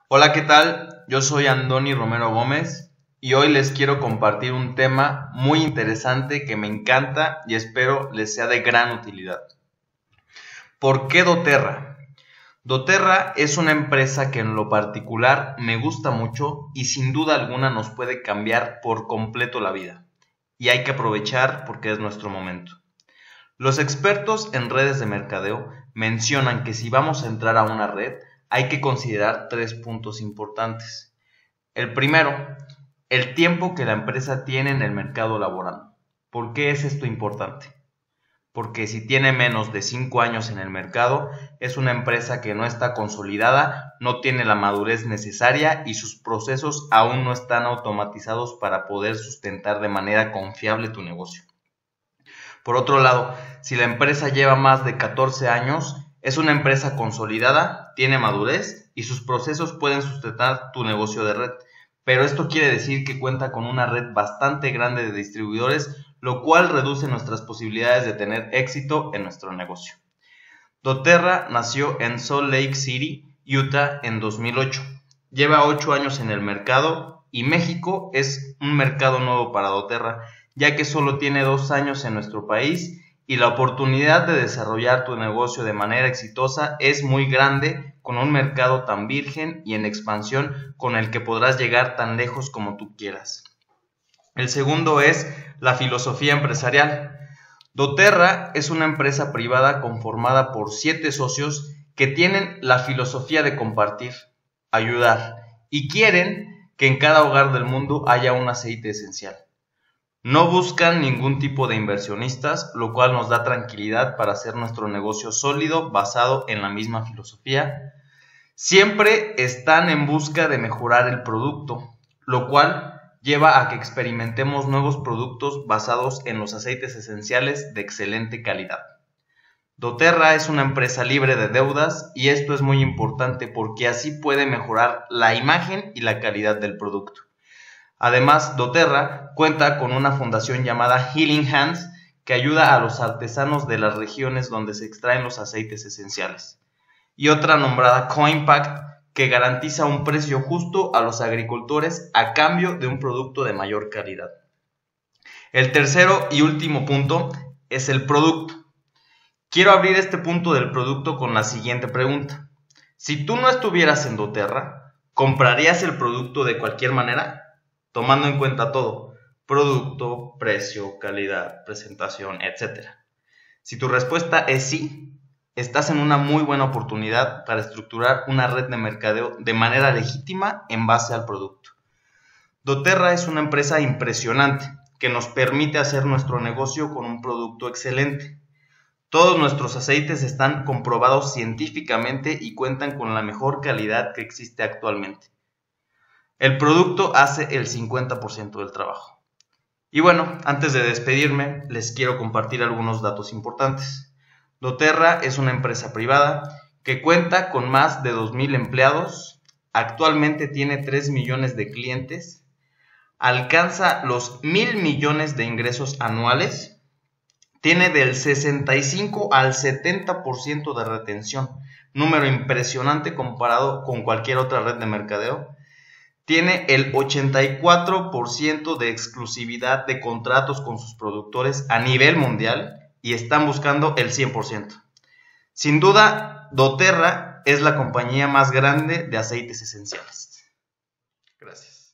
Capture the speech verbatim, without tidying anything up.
Hola, ¿qué tal? Yo soy Andoni Romero Gómez y hoy les quiero compartir un tema muy interesante que me encanta y espero les sea de gran utilidad. ¿Por qué doTERRA? doTERRA es una empresa que en lo particular me gusta mucho y sin duda alguna nos puede cambiar por completo la vida. Y hay que aprovechar porque es nuestro momento. Los expertos en redes de mercadeo mencionan que si vamos a entrar a una red, hay que considerar tres puntos importantes. El primero, el tiempo que la empresa tiene en el mercado laboral. ¿Por qué es esto importante? Porque si tiene menos de cinco años en el mercado, es una empresa que no está consolidada, no tiene la madurez necesaria y sus procesos aún no están automatizados para poder sustentar de manera confiable tu negocio. Por otro lado, si la empresa lleva más de catorce años, es una empresa consolidada, tiene madurez y sus procesos pueden sustentar tu negocio de red. Pero esto quiere decir que cuenta con una red bastante grande de distribuidores, lo cual reduce nuestras posibilidades de tener éxito en nuestro negocio. doTERRA nació en Salt Lake City, Utah en dos mil ocho. Lleva ocho años en el mercado y México es un mercado nuevo para doTERRA, ya que solo tiene dos años en nuestro país y la oportunidad de desarrollar tu negocio de manera exitosa es muy grande con un mercado tan virgen y en expansión con el que podrás llegar tan lejos como tú quieras. El segundo es la filosofía empresarial. doTERRA es una empresa privada conformada por siete socios que tienen la filosofía de compartir, ayudar y quieren que en cada hogar del mundo haya un aceite esencial. No buscan ningún tipo de inversionistas, lo cual nos da tranquilidad para hacer nuestro negocio sólido basado en la misma filosofía. Siempre están en busca de mejorar el producto, lo cual lleva a que experimentemos nuevos productos basados en los aceites esenciales de excelente calidad. doTERRA es una empresa libre de deudas y esto es muy importante porque así puede mejorar la imagen y la calidad del producto. Además, doTERRA cuenta con una fundación llamada Healing Hands que ayuda a los artesanos de las regiones donde se extraen los aceites esenciales. Y otra nombrada CoImpact que garantiza un precio justo a los agricultores a cambio de un producto de mayor calidad. El tercero y último punto es el producto. Quiero abrir este punto del producto con la siguiente pregunta. Si tú no estuvieras en doTERRA, ¿comprarías el producto de cualquier manera? Tomando en cuenta todo, producto, precio, calidad, presentación, etcétera. Si tu respuesta es sí, estás en una muy buena oportunidad para estructurar una red de mercadeo de manera legítima en base al producto. doTERRA es una empresa impresionante que nos permite hacer nuestro negocio con un producto excelente. Todos nuestros aceites están comprobados científicamente y cuentan con la mejor calidad que existe actualmente. El producto hace el cincuenta por ciento del trabajo. Y bueno, antes de despedirme, les quiero compartir algunos datos importantes. doTERRA es una empresa privada que cuenta con más de dos mil empleados, actualmente tiene tres millones de clientes, alcanza los mil millones de ingresos anuales, tiene del sesenta y cinco al setenta por ciento de retención, número impresionante comparado con cualquier otra red de mercadeo. Tiene el ochenta y cuatro por ciento de exclusividad de contratos con sus productores a nivel mundial y están buscando el cien por ciento. Sin duda, doTERRA es la compañía más grande de aceites esenciales. Gracias.